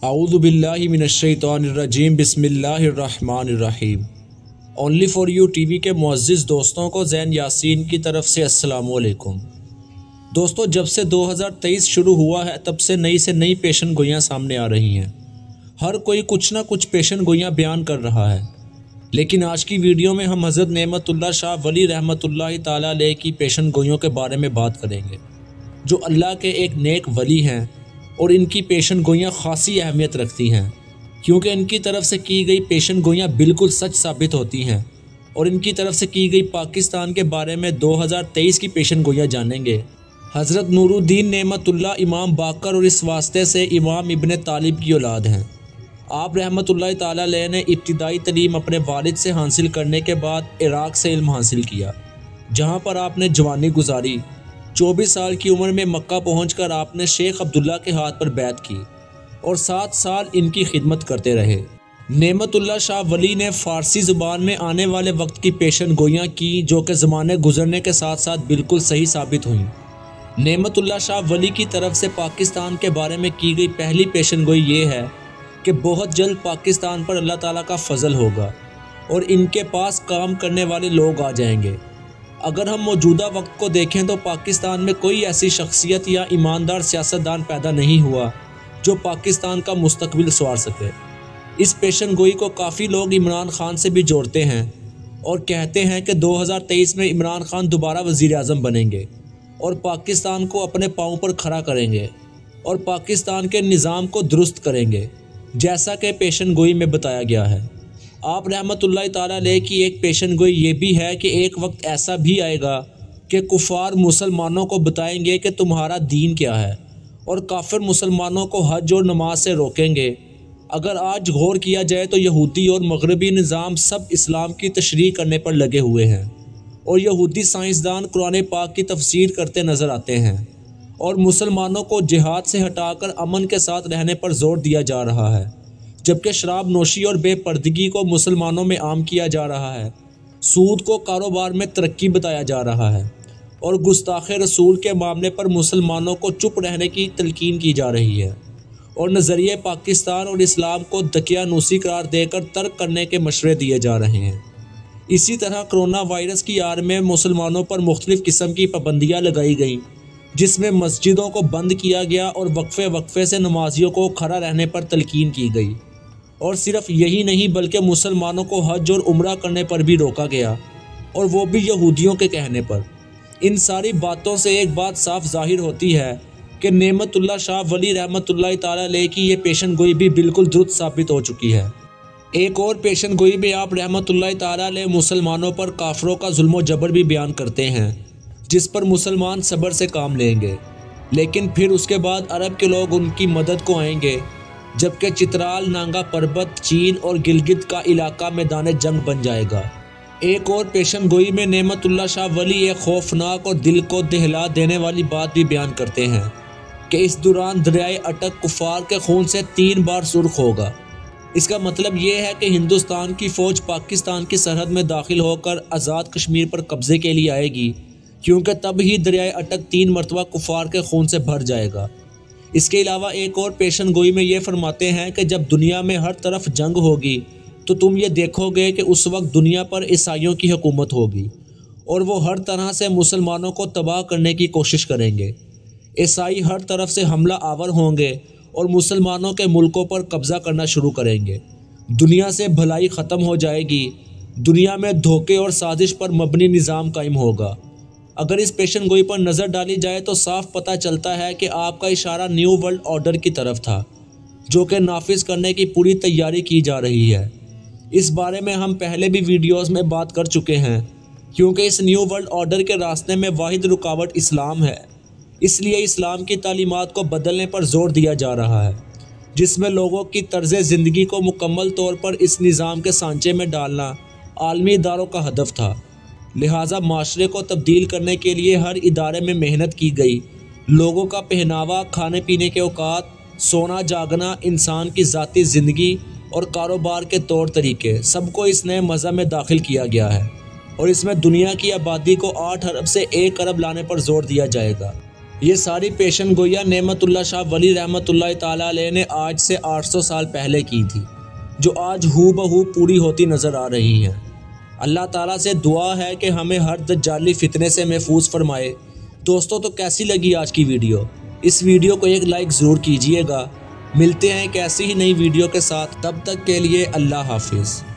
اعوذ باللہ من الشیطان الرجیم بسم اللہ الرحمن الرحیم۔ اونلی فار یو ٹی وی کے معزز دوستوں کو زین یاسین کی طرف سے السلام علیکم۔ دوستو، جب سے 2023 شروع ہوا ہے تب سے نئی پیشن گوئیاں سامنے آ رہی ہیں۔ ہر کوئی کچھ نہ کچھ پیشن گوئیاں بیان کر رہا ہے، لیکن آج کی ویڈیو میں ہم حضرت نعمت اللہ شاہ ولی رحمۃ اللہ تعالیٰ علیہ کی پیشن گوئیوں کے بارے میں بات کریں گے، جو اللہ کے ایک نیک ولی ہیں، اور ان کی پیشن گوئیاں خاصی اہمیت رکھتی ہیں، کیونکہ ان کی طرف سے کی گئی پیشن گوئیاں بالکل سچ ثابت ہوتی ہیں۔ اور ان کی طرف سے کی گئی پاکستان کے بارے میں 2023 کی پیشن گوئیاں جانیں گے۔ حضرت نور الدین نعمت اللہ امام باقر اور اس واسطے سے امام ابن طالب کی اولاد ہیں۔ آپ رحمۃ اللہ تعالیٰ علیہ نے ابتدائی تعلیم اپنے والد سے حاصل کرنے کے بعد عراق سے علم حاصل کیا، جہاں پر آپ نے جوانی گزاری۔ 24 سال کی عمر میں مکہ پہنچ کر آپ نے شیخ عبداللہ کے ہاتھ پر بیعت کی اور 7 سال ان کی خدمت کرتے رہے۔ نعمت اللہ شاہ ولی نے فارسی زبان میں آنے والے وقت کی پیشن گوئیاں کی، جو کہ زمانے گزرنے کے ساتھ ساتھ بالکل صحیح ثابت ہوئیں۔ نعمت اللہ شاہ ولی کی طرف سے پاکستان کے بارے میں کی گئی پہلی پیشن گوئی یہ ہے کہ بہت جلد پاکستان پر اللہ تعالیٰ کا فضل ہوگا اور ان کے پاس کام کرنے والے لوگ آ جائیں گے۔ اگر ہم موجودہ وقت کو دیکھیں تو پاکستان میں کوئی ایسی شخصیت یا ایماندار سیاستدان پیدا نہیں ہوا جو پاکستان کا مستقبل سنوار سکے۔ اس پیشن گوئی کو کافی لوگ عمران خان سے بھی جوڑتے ہیں اور کہتے ہیں کہ 2023 میں عمران خان دوبارہ وزیر اعظم بنیں گے اور پاکستان کو اپنے پاؤں پر کھڑا کریں گے اور پاکستان کے نظام کو درست کریں گے، جیسا کہ پیشن گوئی میں بتایا گیا ہے۔ آپ رحمۃ اللہ تعالیٰ علیہ کی ایک پیشن گوئی یہ بھی ہے کہ ایک وقت ایسا بھی آئے گا کہ کفار مسلمانوں کو بتائیں گے کہ تمہارا دین کیا ہے، اور کافر مسلمانوں کو حج اور نماز سے روکیں گے۔ اگر آج غور کیا جائے تو یہودی اور مغربی نظام سب اسلام کی تشریح کرنے پر لگے ہوئے ہیں، اور یہودی سائنسدان قرآن پاک کی تفسیر کرتے نظر آتے ہیں، اور مسلمانوں کو جہاد سے ہٹا کر امن کے ساتھ رہنے پر زور دیا جا رہا ہے، جبکہ شراب نوشی اور بے پردگی کو مسلمانوں میں عام کیا جا رہا ہے، سود کو کاروبار میں ترقی بتایا جا رہا ہے، اور گستاخ رسول کے معاملے پر مسلمانوں کو چپ رہنے کی تلقین کی جا رہی ہے، اور نظریہ پاکستان اور اسلام کو دقیانوسی قرار دے کر ترک کرنے کے مشورے دیے جا رہے ہیں۔ اسی طرح کرونا وائرس کی آڑ میں مسلمانوں پر مختلف قسم کی پابندیاں لگائی گئیں، جس میں مسجدوں کو بند کیا گیا اور وقفے سے نمازیوں کو کھڑا رہنے پر تلقین کی گئی۔ اور صرف یہی نہیں بلکہ مسلمانوں کو حج اور عمرہ کرنے پر بھی روکا گیا، اور وہ بھی یہودیوں کے کہنے پر۔ ان ساری باتوں سے ایک بات صاف ظاہر ہوتی ہے کہ نعمت اللہ شاہ ولی رحمۃ اللہ تعالیٰ علیہ کی یہ پیشن گوئی بھی بالکل درست ثابت ہو چکی ہے۔ ایک اور پیشن گوئی میں آپ رحمۃ اللہ تعالیٰ علیہ مسلمانوں پر کافروں کا ظلم و جبر بھی بیان کرتے ہیں، جس پر مسلمان صبر سے کام لیں گے، لیکن پھر اس کے بعد عرب کے لوگ ان کی مدد کو آئیں گے، جبکہ چترال، نانگا پربت، چین اور گلگت کا علاقہ میدان جنگ بن جائے گا۔ ایک اور پیشن گوئی میں نعمت اللہ شاہ ولی ایک خوفناک اور دل کو دہلا دینے والی بات بھی بیان کرتے ہیں کہ اس دوران دریائے اٹک کفار کے خون سے 3 بار سرخ ہوگا۔ اس کا مطلب یہ ہے کہ ہندوستان کی فوج پاکستان کی سرحد میں داخل ہو کر آزاد کشمیر پر قبضے کے لیے آئے گی، کیونکہ تب ہی دریائے اٹک 3 مرتبہ کفار کے خون سے بھر جائے گا۔ اس کے علاوہ ایک اور پیشن گوئی میں یہ فرماتے ہیں کہ جب دنیا میں ہر طرف جنگ ہوگی تو تم یہ دیکھو گے کہ اس وقت دنیا پر عیسائیوں کی حکومت ہوگی، اور وہ ہر طرح سے مسلمانوں کو تباہ کرنے کی کوشش کریں گے۔ عیسائی ہر طرف سے حملہ آور ہوں گے اور مسلمانوں کے ملکوں پر قبضہ کرنا شروع کریں گے۔ دنیا سے بھلائی ختم ہو جائے گی، دنیا میں دھوکے اور سازش پر مبنی نظام قائم ہوگا۔ اگر اس پیشن گوئی پر نظر ڈالی جائے تو صاف پتہ چلتا ہے کہ آپ کا اشارہ نیو ورلڈ آرڈر کی طرف تھا، جو کہ نافذ کرنے کی پوری تیاری کی جا رہی ہے۔ اس بارے میں ہم پہلے بھی ویڈیوز میں بات کر چکے ہیں، کیونکہ اس نیو ورلڈ آرڈر کے راستے میں واحد رکاوٹ اسلام ہے، اس لیے اسلام کی تعلیمات کو بدلنے پر زور دیا جا رہا ہے، جس میں لوگوں کی طرز زندگی کو مکمل طور پر اس نظام کے سانچے میں ڈالنا عالمی اداروں کا ہدف تھا۔ لہٰذا معاشرے کو تبدیل کرنے کے لیے ہر ادارے میں محنت کی گئی۔ لوگوں کا پہناوا، کھانے پینے کے اوقات، سونا جاگنا، انسان کی ذاتی زندگی اور کاروبار کے طور طریقے سب کو اس نئے مذہب میں داخل کیا گیا ہے، اور اس میں دنیا کی آبادی کو 8 ارب سے 1 ارب لانے پر زور دیا جائے گا۔ یہ ساری پیشن گوئیاں نعمت اللہ شاہ ولی رحمۃ اللہ تعالیٰ علیہ نے آج سے 800 سال پہلے کی تھی، جو آج ہو بہو پوری ہوتی نظر آ رہی ہیں۔ اللہ تعالیٰ سے دعا ہے کہ ہمیں ہر دجالی فتنے سے محفوظ فرمائے۔ دوستو تو کیسی لگی آج کی ویڈیو؟ اس ویڈیو کو ایک لائک ضرور کیجئے گا۔ ملتے ہیں ایک ایسی ہی نئی ویڈیو کے ساتھ، تب تک کے لیے اللہ حافظ۔